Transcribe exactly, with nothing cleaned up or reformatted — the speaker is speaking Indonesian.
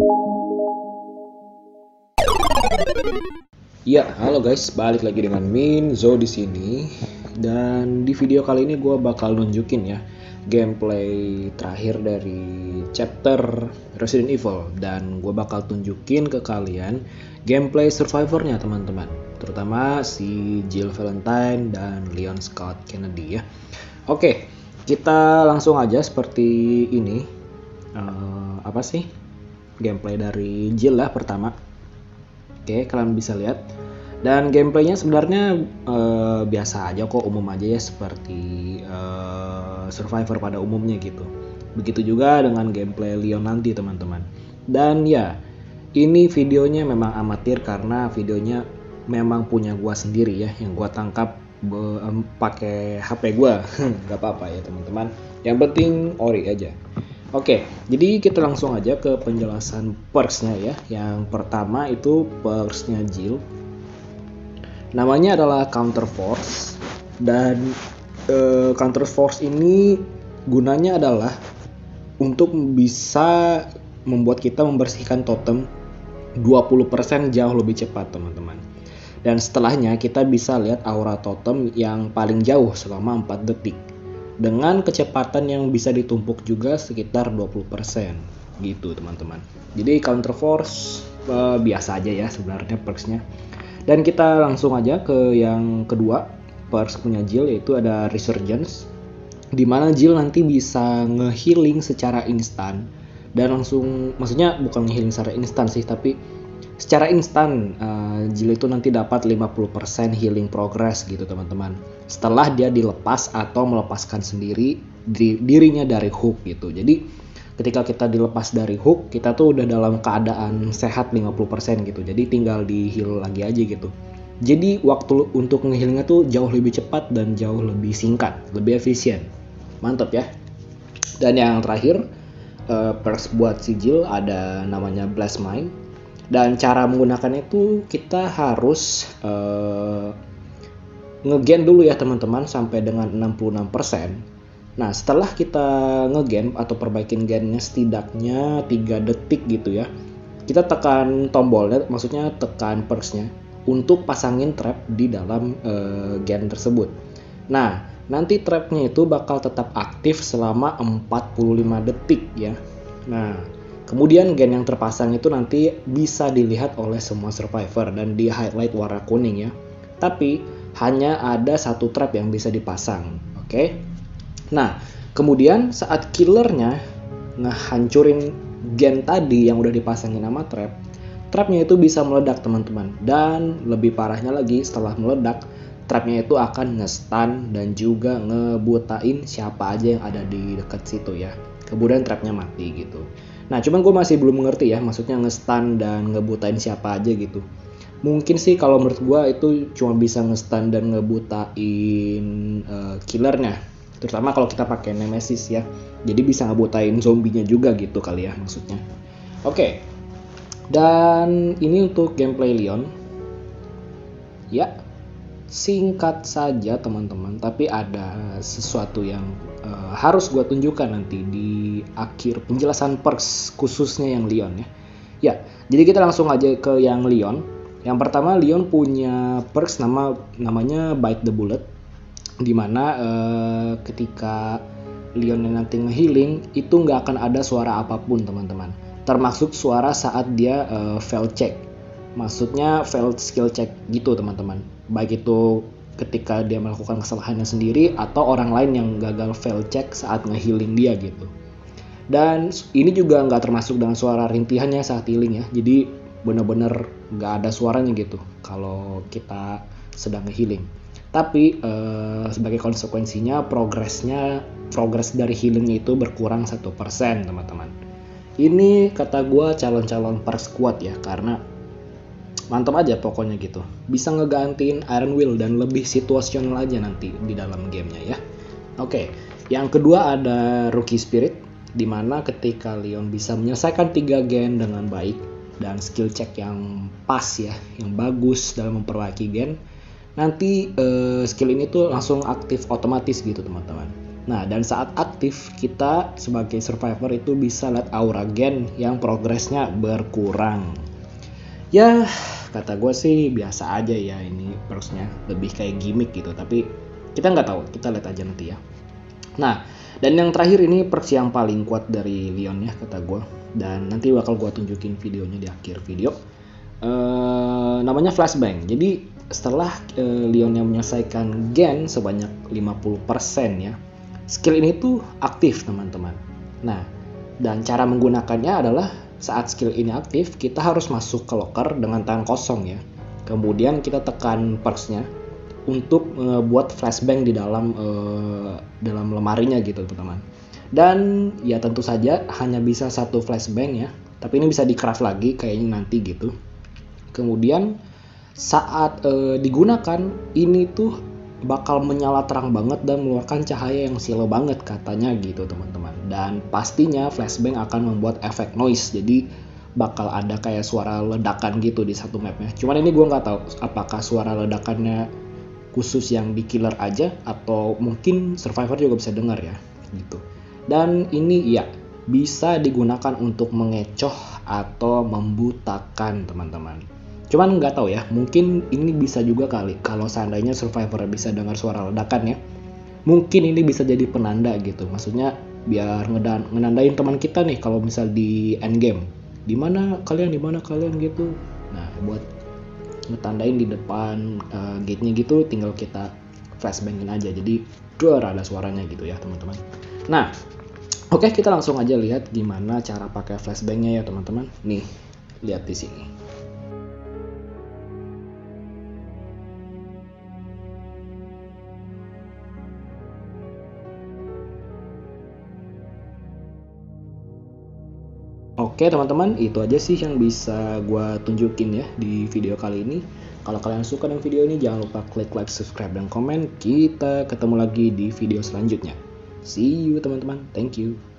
Ya, halo guys, balik lagi dengan Minzo di sini. Dan di video kali ini gue bakal nunjukin ya gameplay terakhir dari chapter Resident Evil, dan gue bakal tunjukin ke kalian gameplay survivornya teman-teman, terutama si Jill Valentine dan Leon Scott Kennedy ya. Oke, kita langsung aja seperti ini. Uh, apa sih gameplay dari Jill lah pertama. Oke, kalian bisa lihat. Dan gameplaynya sebenarnya uh, biasa aja kok, umum aja ya, seperti uh, Survivor pada umumnya gitu. Begitu juga dengan gameplay Leon nanti teman-teman. Dan ya, ini videonya memang amatir karena videonya memang punya gua sendiri ya, yang gua tangkap be- em, pakai H P gua. Gak apa-apa ya teman-teman. Yang penting ori aja. Oke, jadi kita langsung aja ke penjelasan perks-nya ya. Yang pertama itu perks-nya Jill. Namanya adalah Counter Force, dan e, Counter Force ini gunanya adalah untuk bisa membuat kita membersihkan totem dua puluh persen jauh lebih cepat teman-teman. Dan setelahnya kita bisa lihat aura totem yang paling jauh selama empat detik. Dengan kecepatan yang bisa ditumpuk juga sekitar dua puluh persen gitu teman-teman. Jadi Counter Force uh, biasa aja ya sebenarnya perksnya. Dan kita langsung aja ke yang kedua, perks punya Jill, yaitu ada Resurgence, dimana Jill nanti bisa nge-healing secara instan. Dan langsung, maksudnya bukan nge-healing secara instan sih, tapi secara instan uh, Jill itu nanti dapat lima puluh persen healing progress gitu teman-teman, setelah dia dilepas atau melepaskan sendiri di, dirinya dari hook gitu. Jadi ketika kita dilepas dari hook, kita tuh udah dalam keadaan sehat lima puluh persen gitu, jadi tinggal di heal lagi aja gitu. Jadi waktu untuk nge-healingnya tuh jauh lebih cepat dan jauh lebih singkat, lebih efisien. Mantap ya. Dan yang terakhir, uh, perks buat si Jill ada namanya Blast Mind. Dan cara menggunakannya itu kita harus uh, nge-gain dulu ya teman-teman sampai dengan enam puluh enam persen. Nah setelah kita nge-gain atau perbaikin gainnya setidaknya tiga detik gitu ya, kita tekan tombolnya, maksudnya tekan perksnya untuk pasangin trap di dalam uh, gain tersebut. Nah nanti trapnya itu bakal tetap aktif selama empat puluh lima detik ya. Nah kemudian gen yang terpasang itu nanti bisa dilihat oleh semua survivor dan di highlight warna kuning ya. Tapi hanya ada satu trap yang bisa dipasang, oke? Okay? Nah, kemudian saat killernya ngehancurin gen tadi yang udah dipasangin nama trap, trapnya itu bisa meledak teman-teman. Dan lebih parahnya lagi, setelah meledak, trapnya itu akan nge-stun dan juga ngebutain siapa aja yang ada di dekat situ ya. Kemudian trapnya mati gitu. Nah cuman gue masih belum mengerti ya, maksudnya nge-stun dan ngebutain siapa aja gitu. Mungkin sih kalau menurut gue itu cuma bisa nge-stun dan ngebutain uh, killernya, terutama kalau kita pakai Nemesis ya. Jadi bisa ngebutain zombinya juga gitu kali ya maksudnya. Oke, okay. Dan ini untuk gameplay Leon. Ya, singkat saja teman-teman, tapi ada sesuatu yang uh, harus gue tunjukkan nanti di akhir penjelasan perks khususnya yang Leon ya. Ya, jadi kita langsung aja ke yang Leon. Yang pertama, Leon punya perks nama namanya Bite the Bullet, dimana uh, ketika Leon nanti nge-healing itu nggak akan ada suara apapun teman-teman, termasuk suara saat dia uh, fail check. Maksudnya failed skill check gitu teman-teman. Baik itu ketika dia melakukan kesalahannya sendiri atau orang lain yang gagal fail check saat nge-healing dia gitu. Dan ini juga nggak termasuk dengan suara rintihannya saat healing ya. Jadi benar-benar nggak ada suaranya gitu kalau kita sedang nge-healing. Tapi eh, sebagai konsekuensinya progresnya, progres dari healingnya itu berkurang satu persen teman-teman. Ini kata gue calon-calon perks kuat ya, karena mantap aja pokoknya gitu. Bisa ngegantiin Iron Will dan lebih situasional aja nanti di dalam gamenya ya. Oke, yang kedua ada Rookie Spirit, dimana ketika Leon bisa menyelesaikan tiga gen dengan baik dan skill check yang pas ya, yang bagus dalam memperbaiki gen, nanti eh, skill ini tuh langsung aktif otomatis gitu teman-teman. Nah, dan saat aktif, kita sebagai survivor itu bisa lihat aura gen yang progresnya berkurang. Ya, kata gue sih biasa aja ya, ini perksnya lebih kayak gimmick gitu, tapi kita nggak tahu, kita lihat aja nanti ya. Nah, dan yang terakhir ini perks yang paling kuat dari Leon ya, kata gue, dan nanti bakal gue tunjukin videonya di akhir video. Uh, namanya flashbang. Jadi setelah uh, Leon yang menyelesaikan gen sebanyak lima puluh persen ya, skill ini tuh aktif teman-teman. Nah, dan cara menggunakannya adalah saat skill ini aktif, kita harus masuk ke locker dengan tangan kosong ya. Kemudian kita tekan perksnya untuk uh, buat flashbang di dalam uh, dalam lemarinya gitu teman-teman. Dan ya tentu saja hanya bisa satu flashbang ya, tapi ini bisa di craft lagi kayaknya nanti gitu. Kemudian saat uh, digunakan ini tuh bakal menyala terang banget dan mengeluarkan cahaya yang silau banget katanya gitu teman-teman. Dan pastinya flashbang akan membuat efek noise, jadi bakal ada kayak suara ledakan gitu di satu mapnya. Cuman ini gue nggak tahu apakah suara ledakannya khusus yang di killer aja atau mungkin survivor juga bisa dengar ya gitu. Dan ini ya bisa digunakan untuk mengecoh atau membutakan teman-teman. Cuman nggak tahu ya, mungkin ini bisa juga kali kalau seandainya survivor bisa dengar suara ledakan ya. Mungkin ini bisa jadi penanda gitu. Maksudnya biar ngedan ngenandain teman kita nih kalau misal di end game. Di mana kalian, di mana kalian gitu. Nah, buat ngetandain di depan uh, gate-nya gitu, tinggal kita flashbangin aja. Jadi duar ada suaranya gitu ya, teman-teman. Nah, oke, kita langsung aja lihat gimana cara pakai flashbangnya ya, teman-teman. Nih, lihat di sini. Oke teman-teman, itu aja sih yang bisa gue tunjukin ya di video kali ini. Kalau kalian suka dengan video ini, jangan lupa klik like, subscribe, dan komen. Kita ketemu lagi di video selanjutnya. See you teman-teman, thank you.